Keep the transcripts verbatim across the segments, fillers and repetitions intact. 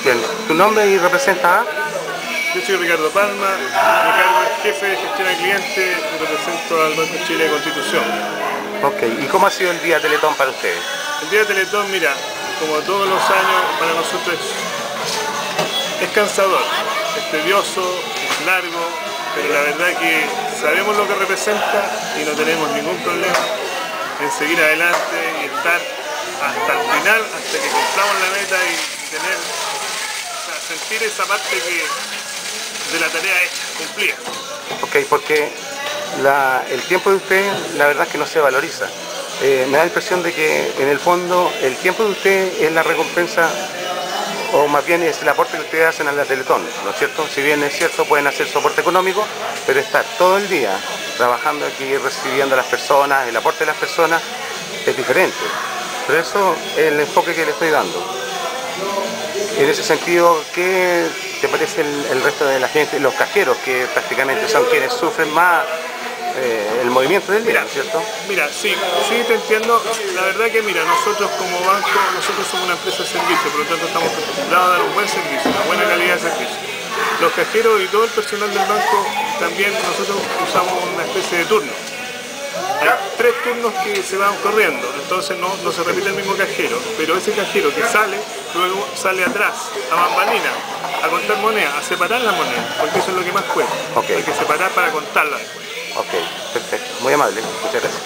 Bien, ¿tu nombre y representa a? Yo soy Ricardo Palma, mi cargo es jefe de gestión de clientes y represento al Banco Chile de Constitución. Ok, ¿y cómo ha sido el día Teletón para ustedes? El día de Teletón, mira, como todos los años, para nosotros es, es cansador, es tedioso, es largo, pero la verdad que sabemos lo que representa y no tenemos ningún problema en seguir adelante y estar hasta el final, hasta que cumplamos la meta y tener, o sea, sentir esa parte que de la tarea hecha, cumplida. Ok, porque la, el tiempo de usted, la verdad es que no se valoriza. Eh, me da la impresión de que en el fondo el tiempo de usted es la recompensa, o más bien es el aporte que ustedes hacen a la Teletón, ¿no es cierto? Si bien es cierto, pueden hacer soporte económico, pero estar todo el día trabajando aquí, recibiendo a las personas, el aporte de las personas es diferente. Pero eso es el enfoque que le estoy dando. En ese sentido, ¿qué te parece el, el resto de la gente, los cajeros, que prácticamente son quienes sufren más eh, el movimiento del día, ¿no es cierto? Mira, sí, sí te entiendo. La verdad que mira, nosotros como banco, nosotros somos una empresa de servicio, por lo tanto estamos acostumbrados a dar un buen servicio, una buena calidad de servicio. Los cajeros y todo el personal del banco también nosotros usamos una especie de turno. Hay tres turnos que se van corriendo, entonces no, no se repite el mismo cajero, pero ese cajero que sale, luego sale atrás, a bambalina, a contar monedas, a separar las monedas, porque eso es lo que más cuesta. Okay. Hay que separar para contarlas después. Ok, perfecto, muy amable, muchas gracias.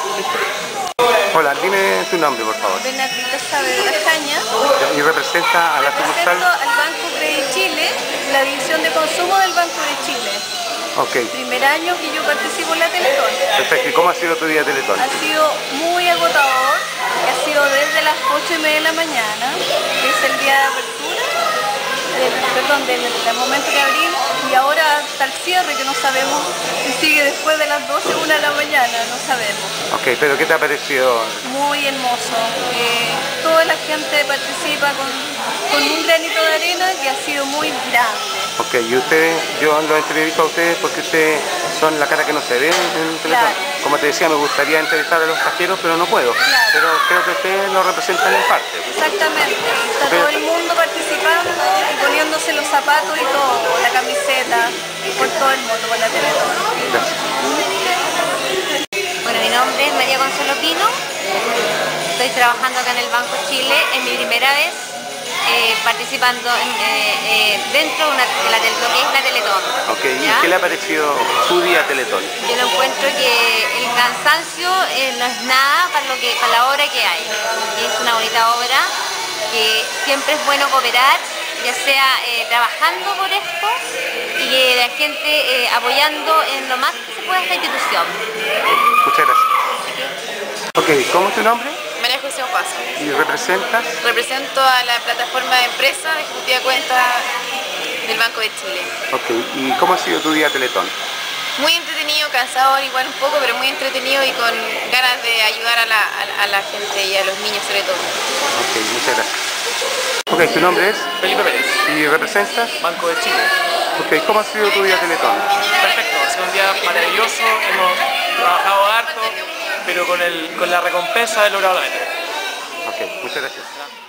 Hola, dime tu nombre, por favor. Bernardita Saavedra Caña. ¿Y representa a la sucursal? Represento al Banco Credit Chile, la división de consumo del Banco de Chile. Ok. Primer año que yo participo en la Teletón. Perfecto, ¿y cómo ha sido tu día de Teletón? Ha sido muy agotador, ha sido desde las ocho y media de la mañana, que es el día de apertura, del, perdón, del, del momento que abrimos, y ahora hasta el cierre, que no sabemos si sigue después de las doce, una de la mañana, no sabemos. Ok, pero ¿qué te ha parecido? Muy hermoso, eh, toda la gente participa con, con un granito de arena que ha sido muy grande. Ok, y ustedes, yo los entrevisto a ustedes porque ustedes son la cara que no se ve en Teletón. Claro. Como te decía, me gustaría entrevistar a los cajeros, pero no puedo. Claro. Pero creo que ustedes lo representan en parte. Exactamente, está Pero- todo el mundo participando y poniéndose los zapatos y todo, la camiseta, por todo el mundo, por la Teletón. Gracias. Bueno, mi nombre es María Consuelo Pino, estoy trabajando acá en el Banco Chile, es mi primera vez eh, participando en, eh, eh, dentro de, una, de, la, de lo que es la Teletón. Ok, ¿ya? ¿y qué le ha parecido su día Teletón? Yo lo encuentro que el cansancio eh, no es nada para, lo que, para la obra que hay. Es una bonita obra que siempre es bueno cooperar, ya sea eh, trabajando por esto y que la gente eh, apoyando en lo más que se pueda esta institución. Muchas gracias. Ok, ¿cómo es tu nombre? María José Opaso. ¿Y representas? Represento a la plataforma de empresa de ejecutiva de cuentas del Banco de Chile. Ok, ¿y cómo ha sido tu día Teletón? Muy entretenido, cansador igual un poco, pero muy entretenido y con ganas de ayudar a la, a, a la gente y a los niños sobre todo. Ok, muchas gracias. Ok, ¿tu nombre es? Felipe Pérez, ¿Y representas? Banco de Chile. Ok, ¿cómo ha sido tu día Teletón? Perfecto, ha sido un día maravilloso, hemos trabajado harto, pero con, el, con la recompensa de lograr la meta. Ok, muchas gracias.